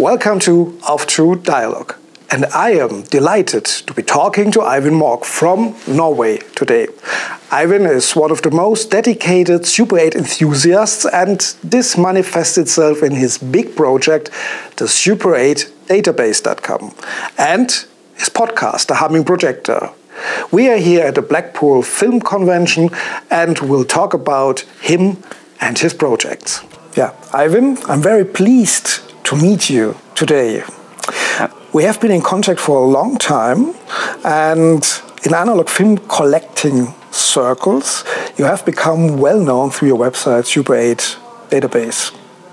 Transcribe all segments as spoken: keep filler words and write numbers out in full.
Welcome to Auf True Dialogue. And I am delighted to be talking to Eivind Mork from Norway today. Eivind is one of the most dedicated Super eight enthusiasts, and this manifests itself in his big project, the Super eight database dot com, and his podcast, the Humming Projector. We are here at the Blackpool Film Convention and we'll talk about him and his projects. Yeah, Eivind, I'm very pleased to meet you today. We have been in contact for a long time, and in analog film collecting circles, you have become well known through your website, Super eight Database.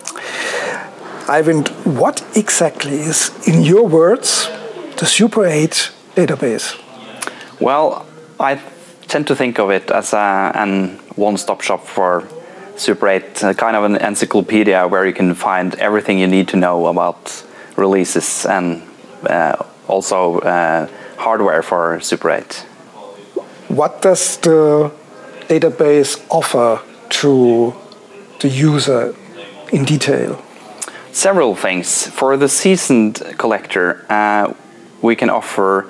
Eivind, what exactly is, in your words, the Super eight Database? Well, I tend to think of it as a an one-stop shop for Super eight, uh, kind of an encyclopedia where you can find everything you need to know about releases and uh, also uh, hardware for Super eight. What does the database offer to the user in detail? Several things. For the seasoned collector, uh, we can offer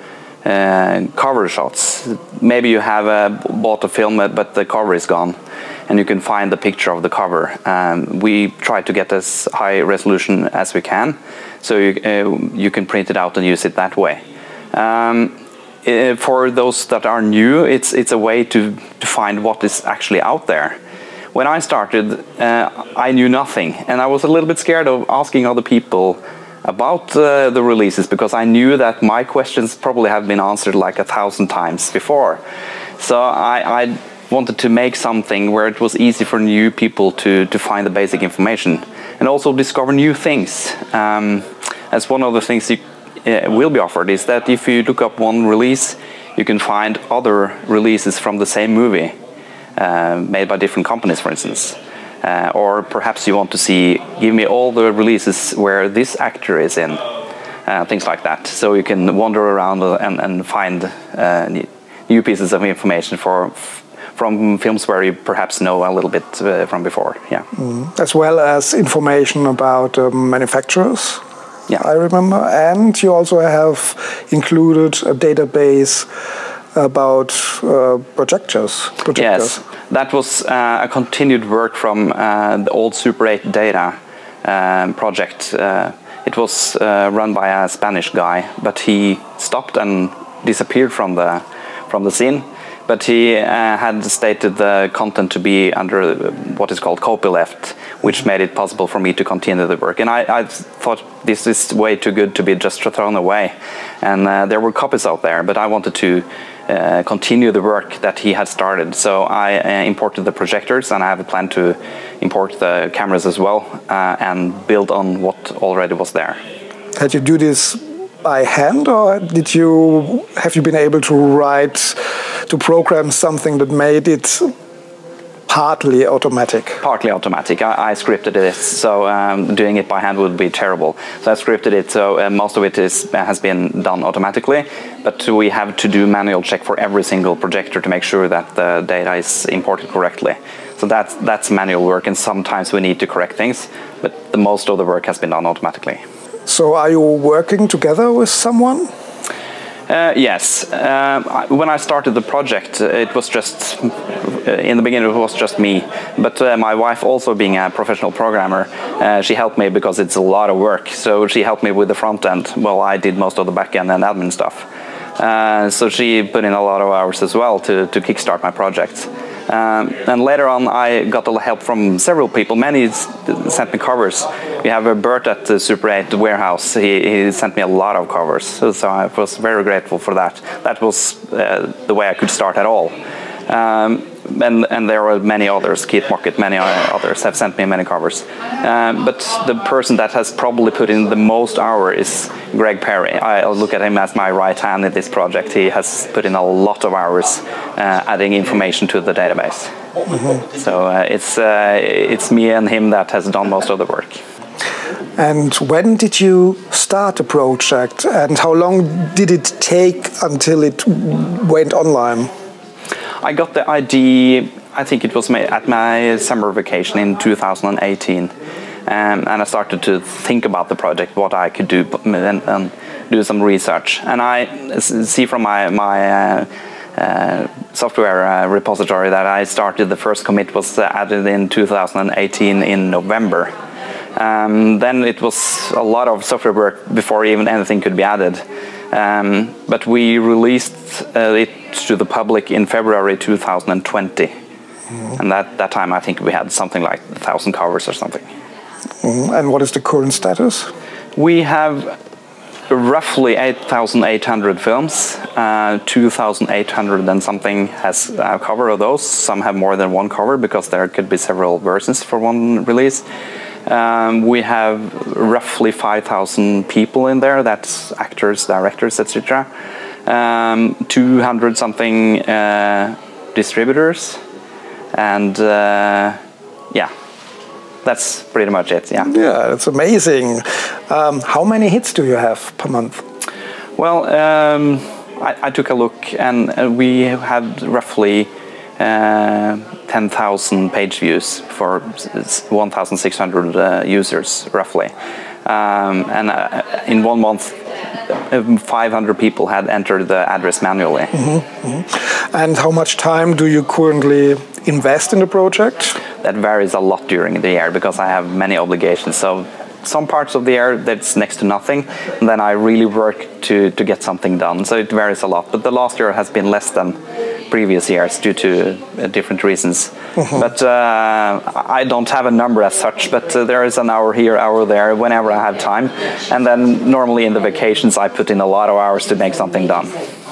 uh, cover shots. Maybe you have uh, bought a film but the cover is gone, and you can find the picture of the cover. Um, we try to get as high resolution as we can, so you, uh, you can print it out and use it that way. Um, uh, for those that are new, it's, it's a way to, to find what is actually out there. When I started, uh, I knew nothing, and I was a little bit scared of asking other people about uh, the releases, because I knew that my questions probably have been answered like a thousand times before. So I, I wanted to make something where it was easy for new people to, to find the basic information and also discover new things. Um, as one of the things you uh, will be offered is that if you look up one release, you can find other releases from the same movie, uh, made by different companies, for instance. Uh, or perhaps you want to see, give me all the releases where this actor is in, uh, things like that. So you can wander around and, and find uh, new pieces of information for from films where you perhaps know a little bit uh, from before. Yeah. Mm. As well as information about um, manufacturers, yeah. I remember. And you also have included a database about uh, projectors. projectors. Yes, that was uh, a continued work from uh, the old Super eight data um, project. Uh, it was uh, run by a Spanish guy, but he stopped and disappeared from the from the scene. But he uh, had stated the content to be under what is called copyleft, which made it possible for me to continue the work. And I, I thought this is way too good to be just thrown away. And uh, there were copies out there, but I wanted to uh, continue the work that he had started. So I uh, imported the projectors, and I have a plan to import the cameras as well, uh, and build on what already was there. Had you do this by hand, or did you have you been able to write, to program something that made it partly automatic? Partly automatic. I, I scripted it, so um, doing it by hand would be terrible. So I scripted it, so uh, most of it is, has been done automatically, but we have to do manual check for every single projector to make sure that the data is imported correctly. So that's, that's manual work, and sometimes we need to correct things, but the most of the work has been done automatically. So are you working together with someone? Uh, yes. Uh, when I started the project, it was just, in the beginning it was just me. But uh, my wife, also being a professional programmer, uh, she helped me because it's a lot of work. So she helped me with the front end. Well, I did most of the back end and admin stuff. Uh, so she put in a lot of hours as well to, to kickstart my project. Um, and later on, I got a help from several people. Many sent me covers. We have a Bert at the Super eight warehouse. He, he sent me a lot of covers, so, so I was very grateful for that. That was uh, the way I could start at all. Um, and, and there were many others, Keith Mockett, many others have sent me many covers. Um, but the person that has probably put in the most hour is Greg Perry. I look at him as my right hand in this project. He has put in a lot of hours uh, adding information to the database. Mm-hmm. So uh, it's, uh, it's me and him that has done most of the work. And when did you start the project, and how long did it take until it went online? I got the idea, I think it was at my summer vacation in two thousand eighteen. Um, and I started to think about the project, what I could do, and, and do some research. And I see from my, my uh, uh, software uh, repository that I started, the first commit was added in two thousand eighteen in November. Um, then it was a lot of software work before even anything could be added. Um, but we released uh, it to the public in February two thousand twenty. Mm-hmm. And that, that time I think we had something like a thousand covers or something. Mm-hmm. And what is the current status? We have roughly eight thousand eight hundred films. Uh, two thousand eight hundred and something has a cover of those. Some have more than one cover because there could be several versions for one release. Um, we have roughly five thousand people in there. That's actors, directors, et cetera. Um, two hundred something uh, distributors, and uh, yeah, that's pretty much it. Yeah. Yeah, that's amazing. Um, how many hits do you have per month? Well, um, I, I took a look, and uh, we had roughly uh, ten thousand page views for one thousand six hundred uh, users, roughly. Um, and uh, in one month, five hundred people had entered the address manually. Mm-hmm, mm-hmm. And how much time do you currently invest in the project? That varies a lot during the year because I have many obligations. So some parts of the year that's next to nothing, and then I really work to, to get something done. So it varies a lot. But the last year has been less than previous years due to uh, different reasons. Mm-hmm. But uh, I don't have a number as such, but uh, there is an hour here, hour there, whenever I have time. And then normally in the vacations I put in a lot of hours to make something done.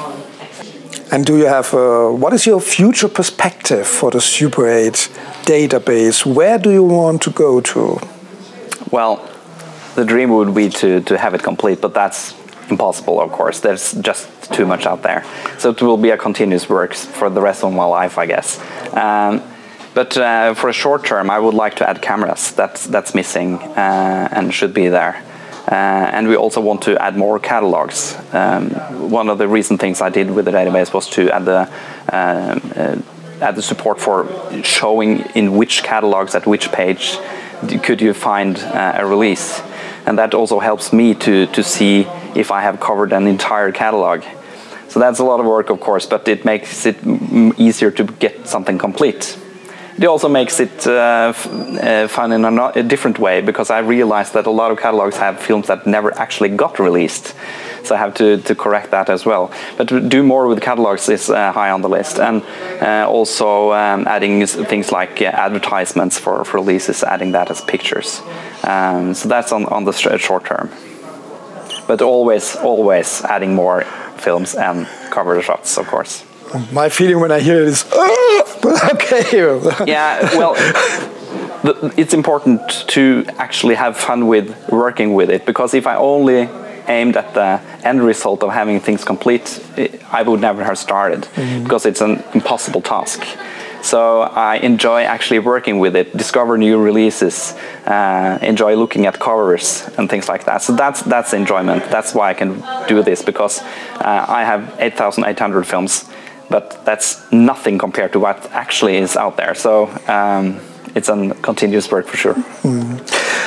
And do you have, uh, what is your future perspective for the Super eight database? Where do you want to go to? Well, the dream would be to, to have it complete, but that's impossible, of course. There's just too much out there. So it will be a continuous work for the rest of my life, I guess. Um, but uh, for a short term, I would like to add cameras. That's, that's missing uh, and should be there. Uh, and we also want to add more catalogs. Um, one of the recent things I did with the database was to add the, uh, uh, add the support for showing in which catalogs at which page could you find uh, a release. And that also helps me to, to see if I have covered an entire catalog. So that's a lot of work, of course, but it makes it easier to get something complete. It also makes it uh, f uh, fun in a, a different way, because I realized that a lot of catalogs have films that never actually got released. So I have to, to correct that as well. But to do more with catalogs is uh, high on the list. And uh, also um, adding things like uh, advertisements for, for releases, adding that as pictures. Um, so that's on, on the short term. But always, always adding more films and cover shots, of course. My feeling when I hear it is, oh, but okay. Yeah, well, the, it's important to actually have fun with working with it, because if I only aimed at the end result of having things complete, it, I would never have started, mm-hmm. because it's an impossible task. So I enjoy actually working with it, discover new releases, uh, enjoy looking at covers and things like that. So that's that's enjoyment. That's why I can do this, because uh, I have eight thousand eight hundred films, but that's nothing compared to what actually is out there. So um, it's a continuous work for sure. Mm.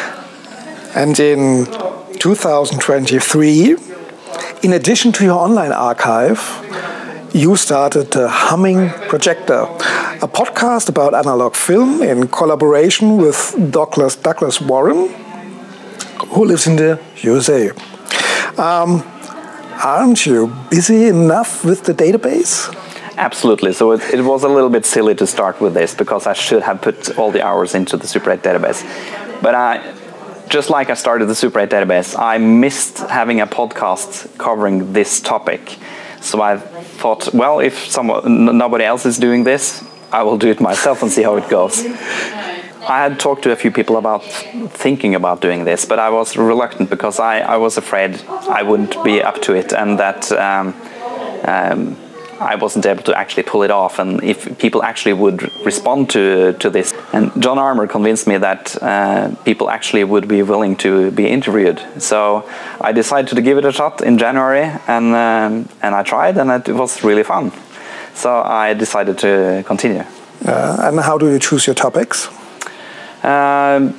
And in two thousand twenty-three, in addition to your online archive, you started the Humming Projector, a podcast about analog film in collaboration with Douglas, Douglas Warren, who lives in the U S A. Um, aren't you busy enough with the database? Absolutely. So it, it was a little bit silly to start with this, because I should have put all the hours into the Super eight database. But I, just like I started the Super eight database, I missed having a podcast covering this topic. So I thought, well, if someone, nobody else is doing this, I will do it myself and see how it goes. I had talked to a few people about thinking about doing this, but I was reluctant, because I, I was afraid I wouldn't be up to it, and that um, um, I wasn't able to actually pull it off, and if people actually would respond to, to this. And John Armour convinced me that uh, people actually would be willing to be interviewed. So I decided to give it a shot in January, and, um, and I tried, and it was really fun. So I decided to continue. Uh, and how do you choose your topics? Um,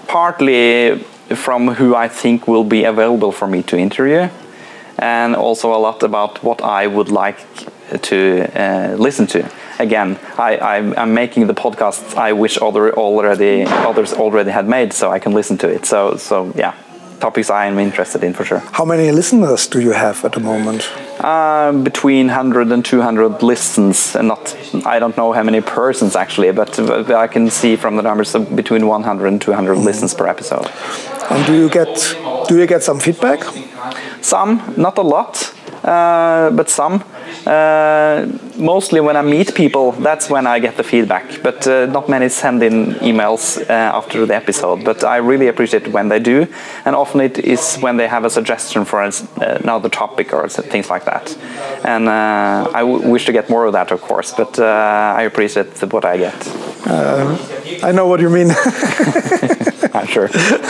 partly from who I think will be available for me to interview, and also a lot about what I would like to uh, listen to. Again, I, I'm, I'm making the podcasts I wish other already others already had made, so I can listen to it. So, so yeah, topics I am interested in for sure. How many listeners do you have at the moment? Uh, between one hundred and two hundred listens, and not I don't know how many persons actually, but, but I can see from the numbers of between one hundred and two hundred mm. listens per episode. And do you get do you get some feedback? Some, not a lot, uh, but some. Uh, mostly when I meet people, that's when I get the feedback, but uh, not many send in emails uh, after the episode, but I really appreciate it when they do, and often it is when they have a suggestion for uh, another topic or things like that, and uh, I w wish to get more of that, of course, but uh, I appreciate what I get. Uh, I know what you mean. I'm sure.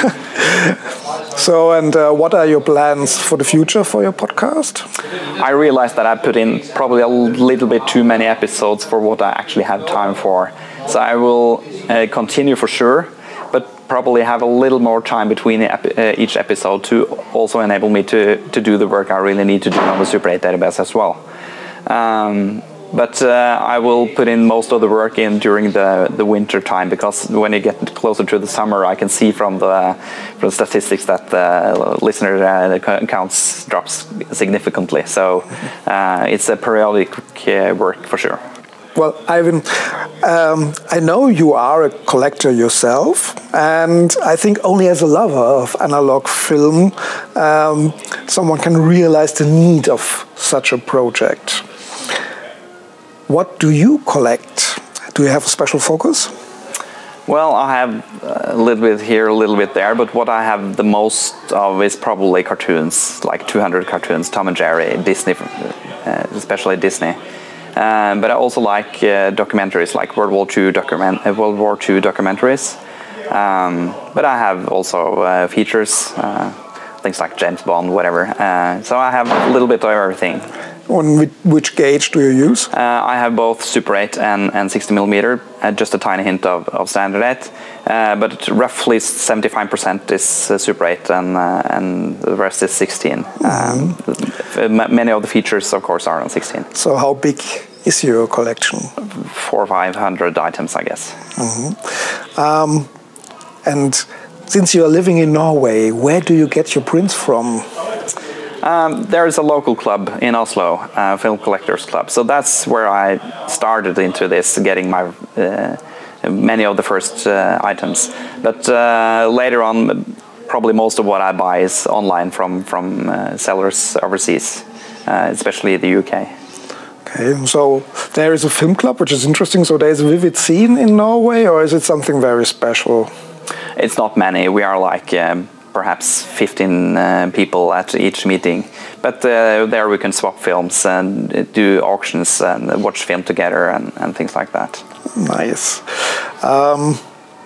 So, and uh, what are your plans for the future for your podcast? I realized that I put in probably a little bit too many episodes for what I actually have time for. So I will uh, continue for sure, but probably have a little more time between ep uh, each episode to also enable me to, to do the work I really need to do on the Super eight database as well. Um, But uh, I will put in most of the work in during the, the winter time, because when you get closer to the summer, I can see from the, from the statistics that the listener uh, counts drops significantly. So uh, it's a periodic uh, work for sure. Well, Eivind, um, I know you are a collector yourself, and I think only as a lover of analog film, um, someone can realize the need of such a project. What do you collect? Do you have a special focus? Well, I have a little bit here, a little bit there, but what I have the most of is probably cartoons, like two hundred cartoons, Tom and Jerry, Disney, uh, especially Disney. Um, but I also like uh, documentaries, like World War Two document, uh, World War Two documentaries. Um, but I have also uh, features, uh, things like James Bond, whatever. Uh, so I have a little bit of everything. On which gauge do you use? Uh, I have both Super eight and, and sixty millimeter, uh, just a tiny hint of, of standard eight, uh, but roughly seventy-five percent is uh, Super eight and, uh, and the rest is sixteen. Mm-hmm. um, many of the features, of course, are on sixteen. So how big is your collection? Four or five hundred items, I guess. Mm-hmm. um, and since you are living in Norway, where do you get your prints from? Um, there is a local club in Oslo, uh, Film Collectors Club. So that's where I started into this, getting my uh, many of the first uh, items. But uh, later on, probably most of what I buy is online from from uh, sellers overseas, uh, especially the U K. Okay, so there is a film club, which is interesting. So there is a vivid scene in Norway, or is it something very special? It's not many. We are like Um, perhaps fifteen uh, people at each meeting, but uh, there we can swap films and do auctions and watch film together and, and things like that. Nice. Um,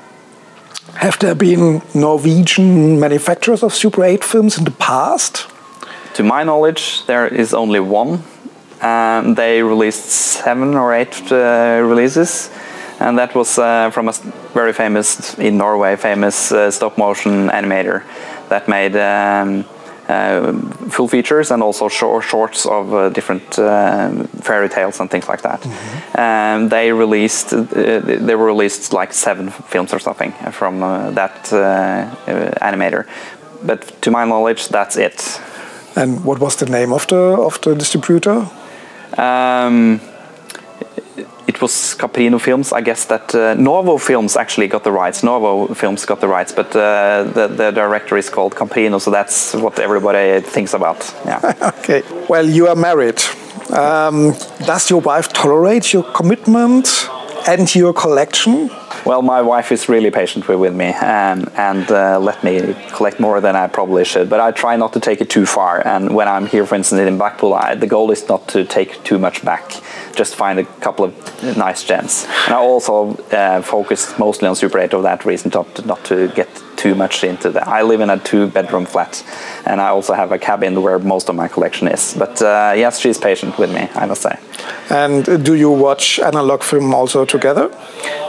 have there been Norwegian manufacturers of Super eight films in the past? To my knowledge, there is only one. Um, they released seven or eight uh, releases. And that was uh, from a very famous, in Norway, famous uh, stop-motion animator that made um, uh, full features and also short shorts of uh, different uh, fairy tales and things like that. Mm-hmm. um, they released, uh, they were released like seven films or something from uh, that uh, uh, animator. But to my knowledge, that's it. And what was the name of the of the distributor? Um, It was Caprino Films. I guess that uh, Novo Films actually got the rights. Novo Films got the rights, but uh, the, the director is called Caprino, so that's what everybody thinks about. Yeah. Okay. Well, you are married. Um, does your wife tolerate your commitment and your collection? Well, my wife is really patient with me um, and uh, let me collect more than I probably should. But I try not to take it too far. And when I'm here, for instance, in Blackpool, I, the goal is not to take too much back. Just find a couple of nice gems. And I also uh, focus mostly on Super eight for that reason, not, not to get too much into that. I live in a two-bedroom flat, and I also have a cabin where most of my collection is. But uh, yes, she's patient with me, I must say. And do you watch analog film also together?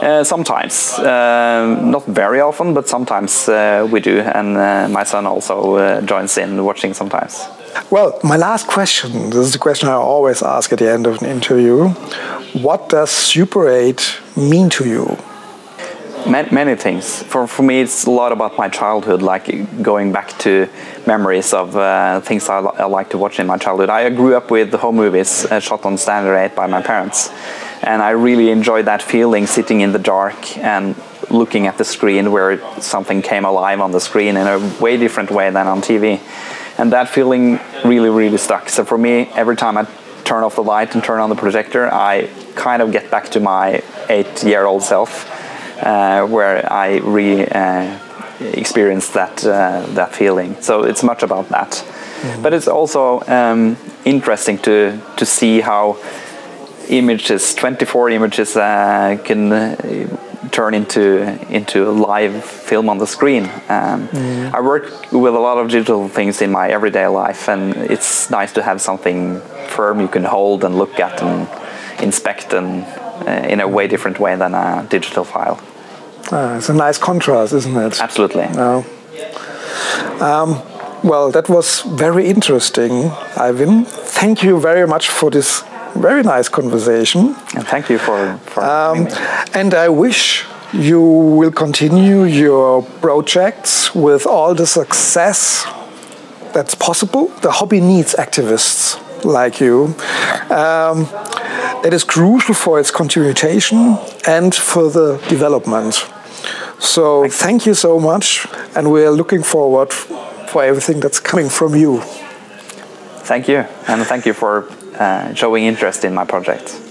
Uh, sometimes, uh, not very often, but sometimes uh, we do, and uh, my son also uh, joins in watching sometimes. Well, my last question, this is the question I always ask at the end of an interview. What does Super eight mean to you? Many, many things. For, for me, it's a lot about my childhood, like going back to memories of uh, things I, I like to watch in my childhood. I grew up with the home movies uh, shot on standard eight by my parents. And I really enjoyed that feeling, sitting in the dark and looking at the screen where something came alive on the screen in a way different way than on T V. And that feeling really, really stuck. So for me, every time I turn off the light and turn on the projector, I kind of get back to my eight-year-old self, uh, where I re uh, experienced that, uh, that feeling. So it's much about that. Mm-hmm. But it's also um, interesting to, to see how images, twenty-four images, uh, can uh, turn into into live film on the screen. Um, mm. I work with a lot of digital things in my everyday life, and it's nice to have something firm you can hold and look at and inspect, and uh, in a way different way than a digital file. Ah, it's a nice contrast, isn't it? Absolutely. No. Um, well, that was very interesting, Eivind. Thank you very much for this very nice conversation. And thank you for, for um, and I wish you will continue your projects with all the success that's possible. The hobby needs activists like you. Um, that is crucial for its continuation and for the development. So thank you so much, and we are looking forward for everything that's coming from you. Thank you, and thank you for Uh, showing interest in my project.